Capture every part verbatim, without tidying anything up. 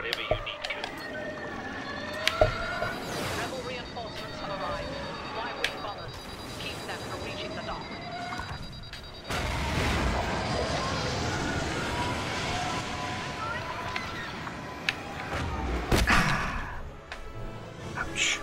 whatever you need to. Rebel reinforcements have arrived. Y-wing bombers. Keep them from reaching the dock. Ouch.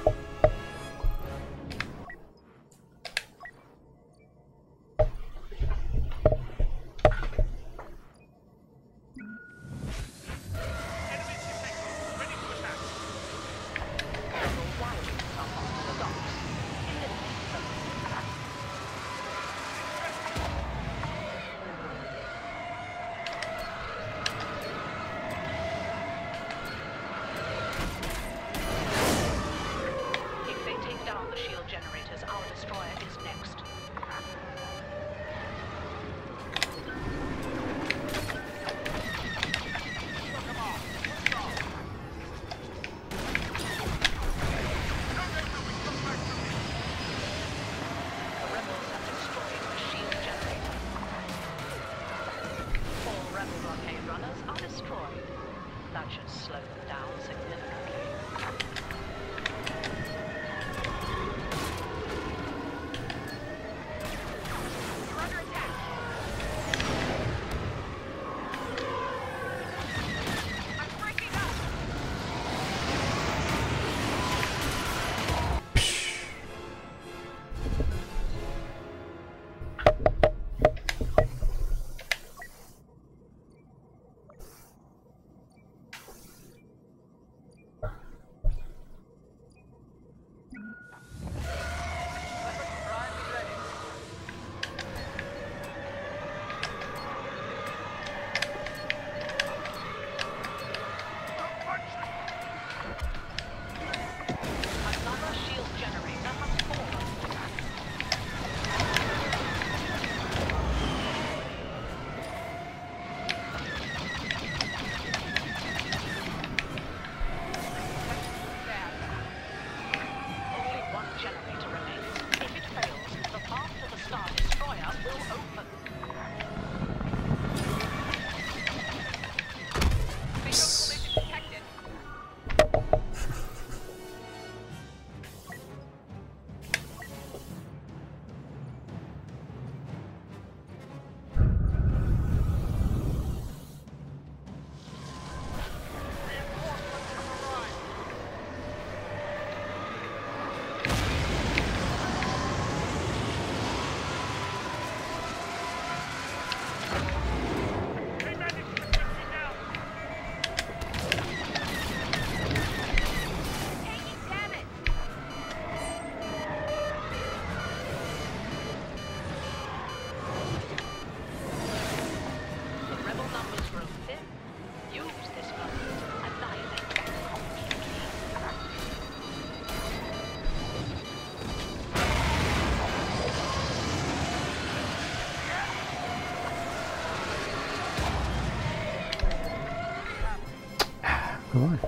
Come on.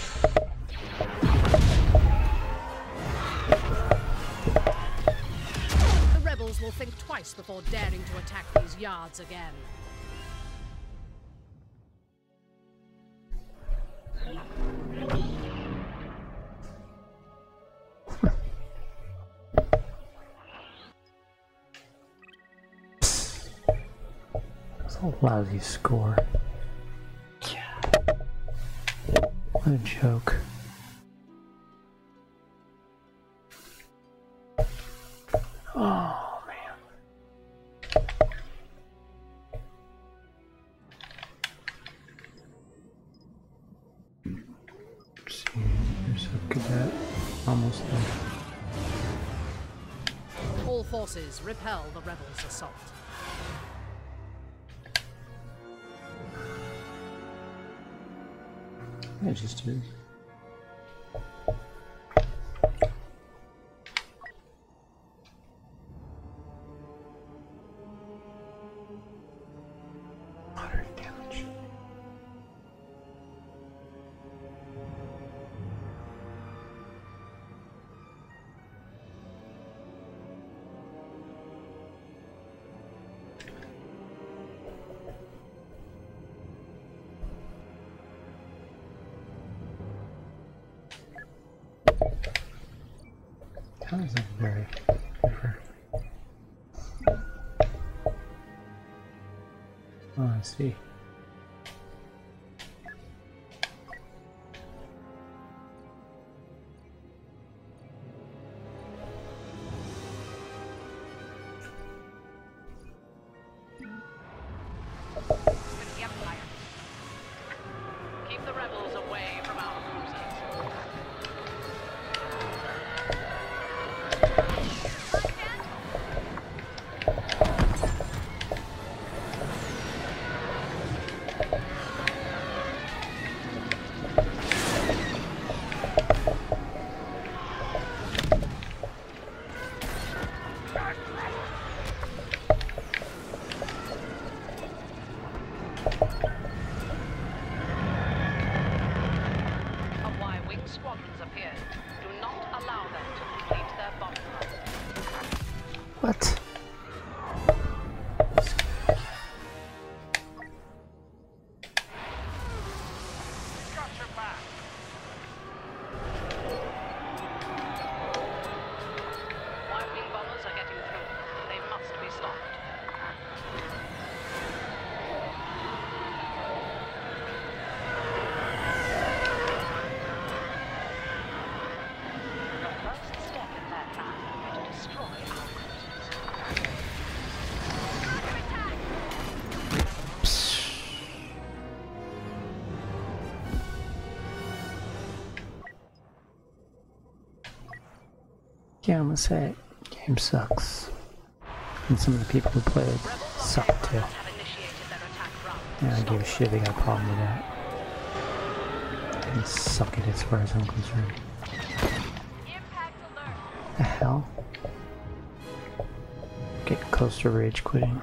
The rebels will think twice before daring to attack these yards again. It's a lousy score. What a joke. Oh man. Let's see, there's a cadet almost there. All forces repel the rebels' assault. It just is. Moderate damage. isn't very different. Oh, I see. Keep the rebels away from our cruisers. Squadrons appeared. Do not allow them to complete their bomb run. What? Got your back. Y-wing bombers are getting through. They must be stopped. Yeah, I'm gonna say it. Game sucks. And some of the people who play it suck too. Yeah, I give a shit they got a problem with that. They can suck it as far as I'm concerned. The hell? Get close to rage quitting.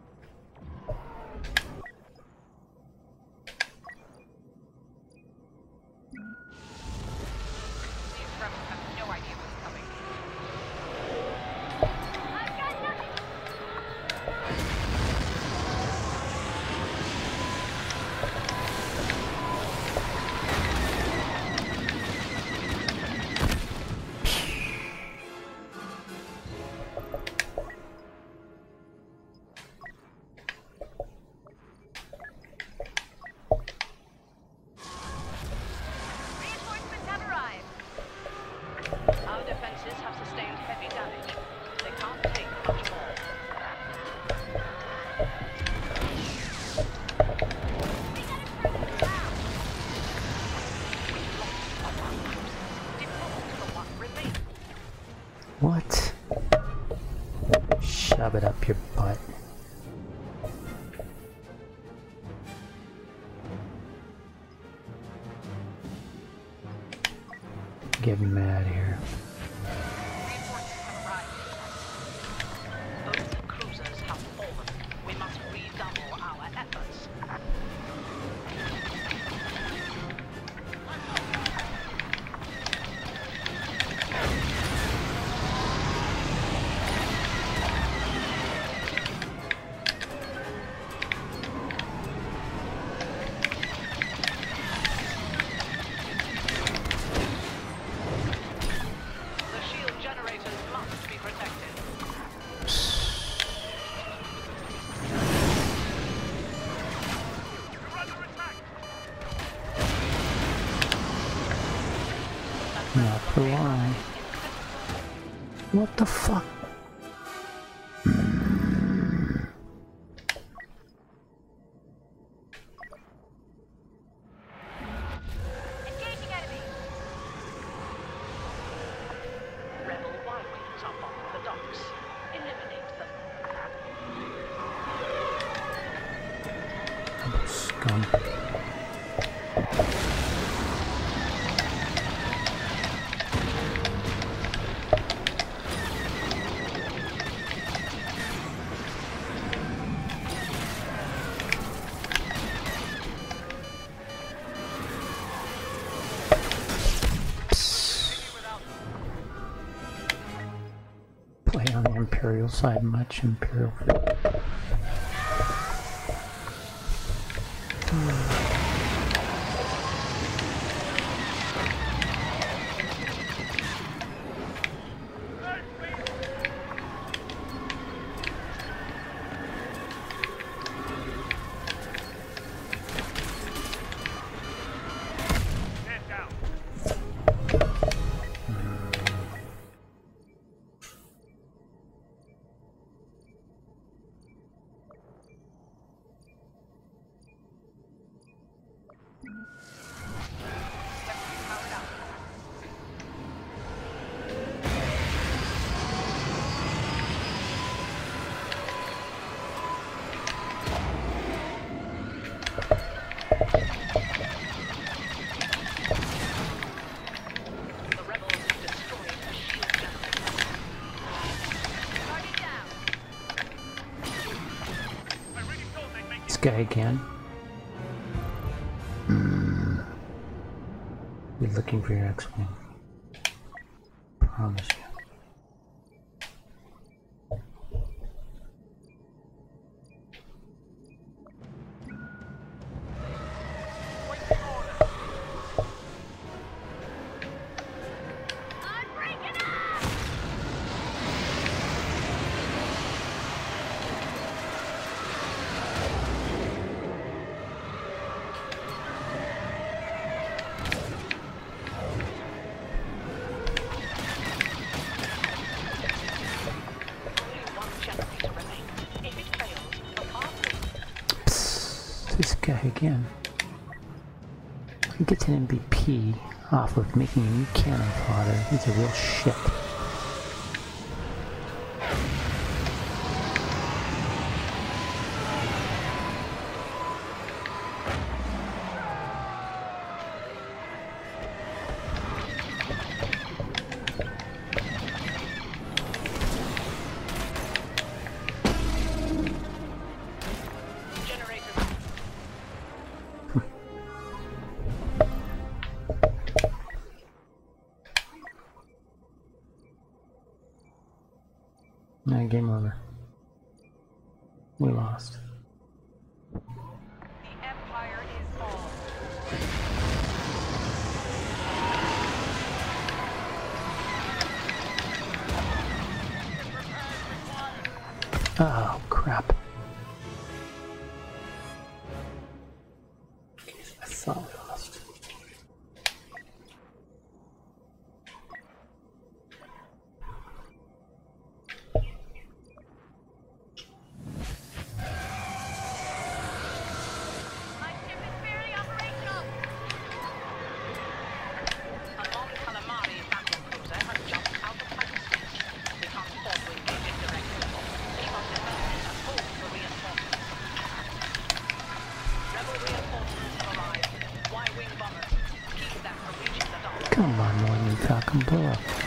What? Shove it up your butt. Get me out of here. Reinforcements have arrived. Both cruisers have fallen. We must redouble our efforts. Not for why. What the fuck? Engaging enemy. Rebel Y-wings are on the docks. Eliminate them. Scum. Play on the Imperial side much, Imperial. guy again. Mm. You're looking for your X-Wing. Promise you. This guy again. He gets an M V P off of making a new cannon fodder. He's a real shit. Nah, game over. We lost. The Empire is on. Oh, crap. I thought we lost. Come on, Morning Falcon, blow up.